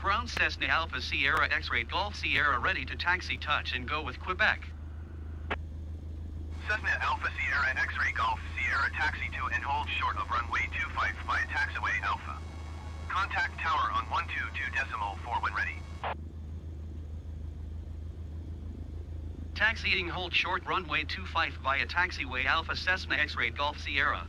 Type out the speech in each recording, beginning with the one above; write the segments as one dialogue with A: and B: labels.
A: Ground Cessna Alpha Sierra X-Ray Golf Sierra ready to taxi touch and go with Quebec.
B: Cessna Alpha Sierra X-Ray Golf Sierra taxi to and hold short of runway 25 via taxiway Alpha. Contact tower on 122.4 when ready.
A: Taxiing hold short runway 25 via taxiway Alpha Cessna X-Ray Golf Sierra.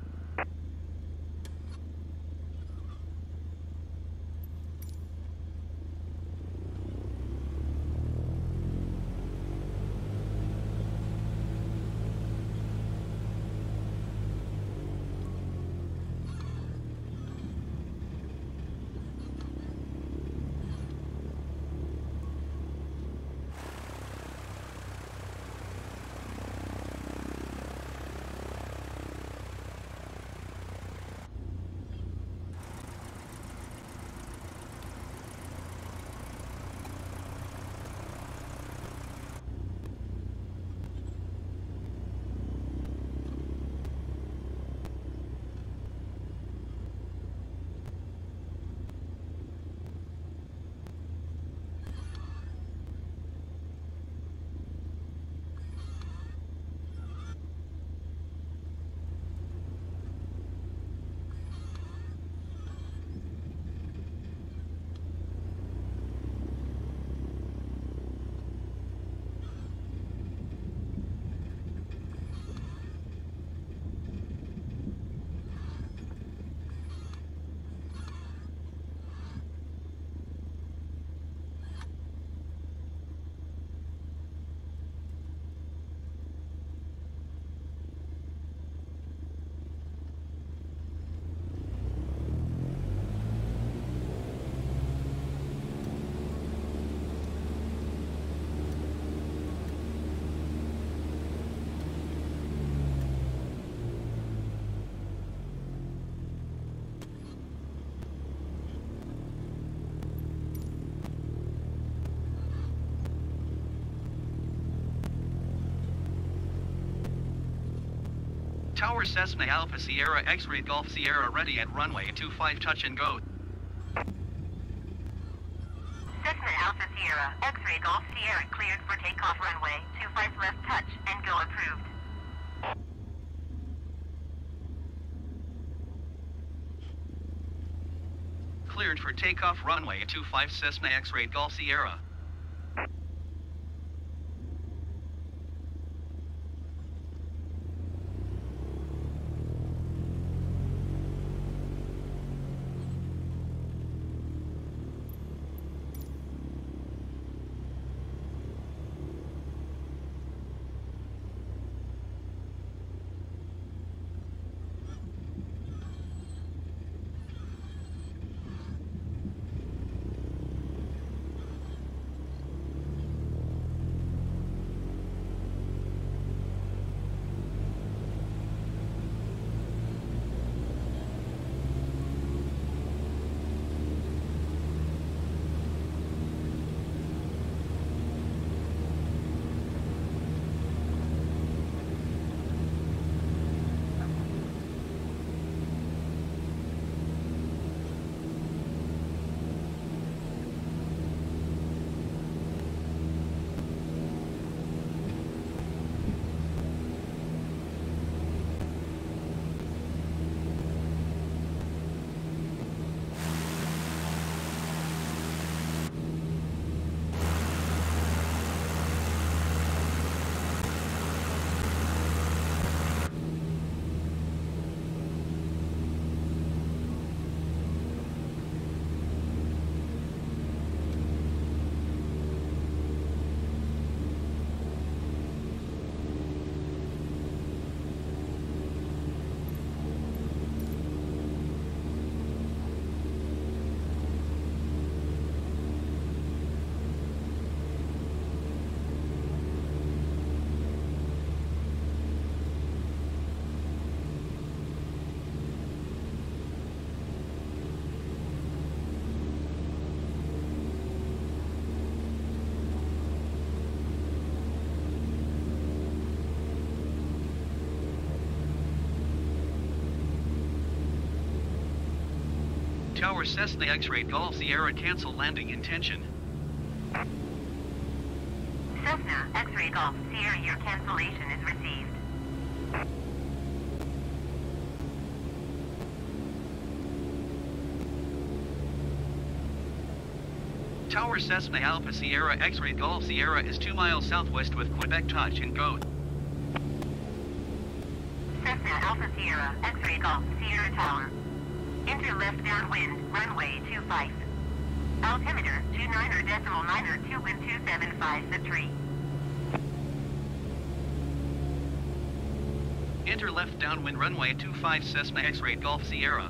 A: Tower Cessna Alpha Sierra X-Ray Golf Sierra ready at runway 25 touch and go.
C: Cessna Alpha Sierra X-Ray Golf Sierra cleared for takeoff runway 25 left touch and go approved.
A: Cleared for takeoff runway 25 Cessna X-Ray Golf Sierra. Tower Cessna X-ray Golf Sierra cancel landing intention.
C: Cessna X-ray Golf Sierra, your cancellation is received.
A: Tower Cessna Alpha Sierra X-ray Golf Sierra is 2 miles southwest with Quebec touch and go.
C: Cessna Alpha Sierra X-ray Golf Sierra Tower. Enter left downwind, runway 25. Altimeter 29.92 wind 275 the tree.
A: Enter left downwind runway 25 Cessna X-ray Golf Sierra.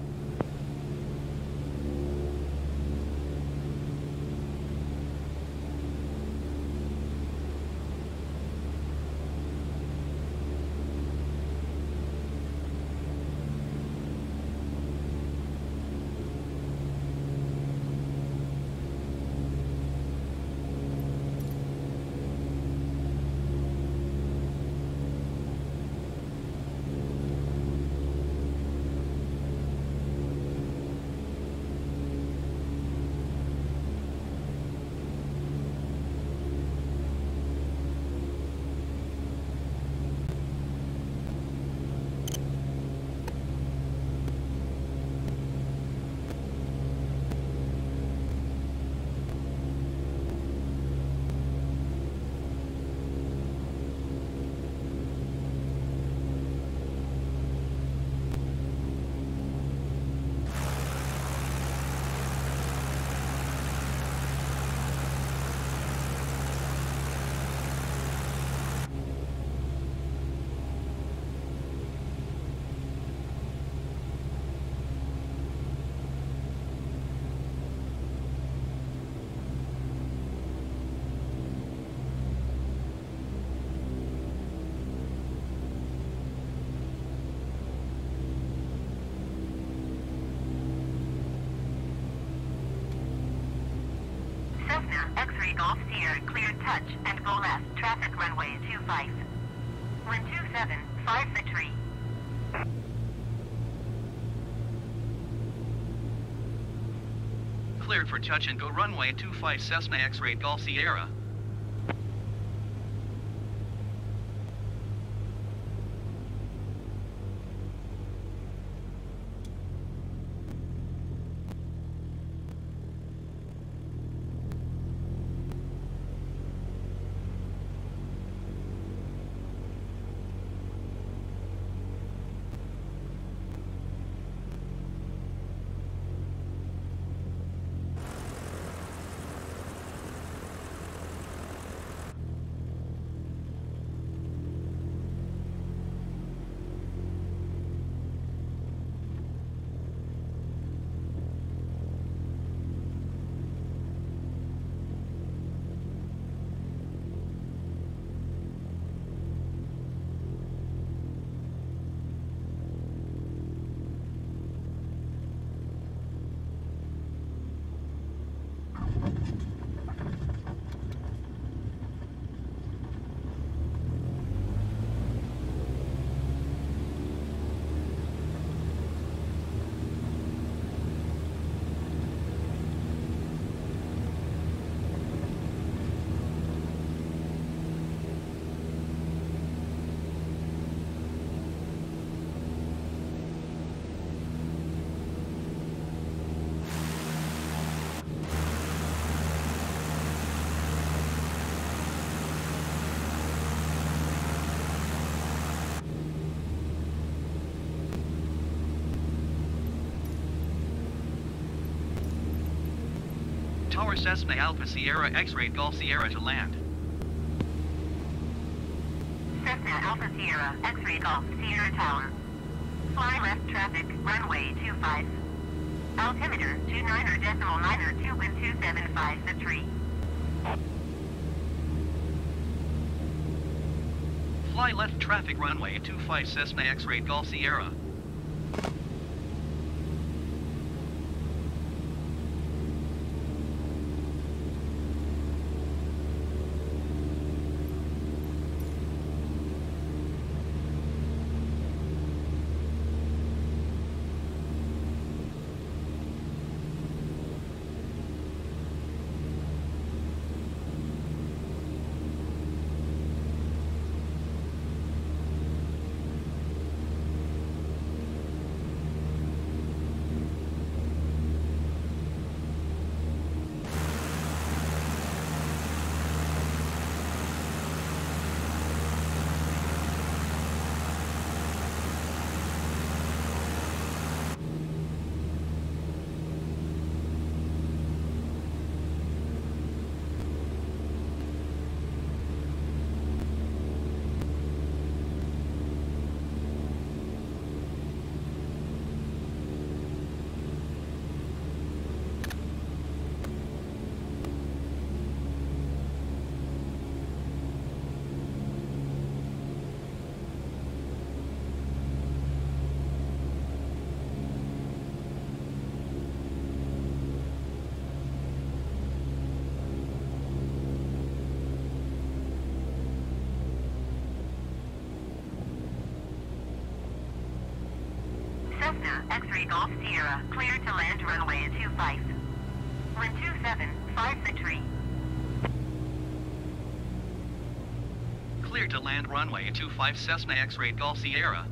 C: Cessna X-ray Golf Sierra cleared touch and go left, traffic runway 25. Wind 275 the tree.
A: Cleared for touch and go runway 25 Cessna X-ray Golf Sierra. Tower Cessna Alpha Sierra X-ray Golf Sierra to land.
C: Cessna Alpha Sierra X-ray Golf Sierra Tower. Fly left traffic, runway 25. Altimeter 29.92 wind 275 the tree.
A: Fly left traffic runway 25 Cessna X-ray Golf Sierra.
C: Cessna, X-ray Golf Sierra, clear to land runway 25. Wind 27, the tree.
A: Clear to land runway 25 Cessna X-ray Golf Sierra.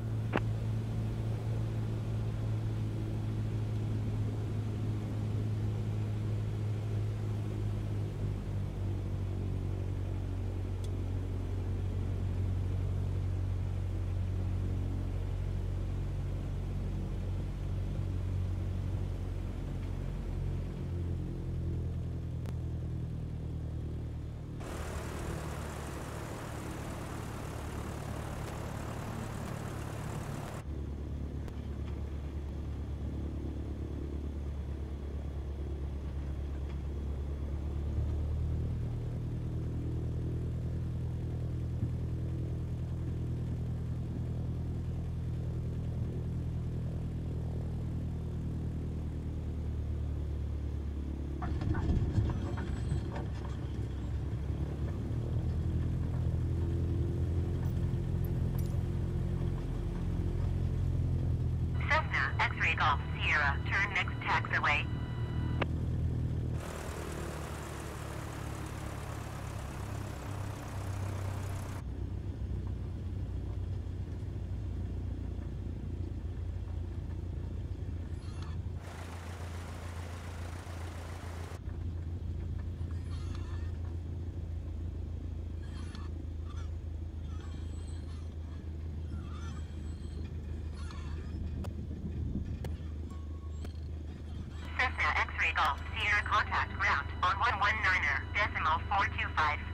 C: Cessna, X-ray Golf Sierra, turn next taxiway. Cessna X-ray Golf Sierra contact ground on 119er, decimal 425.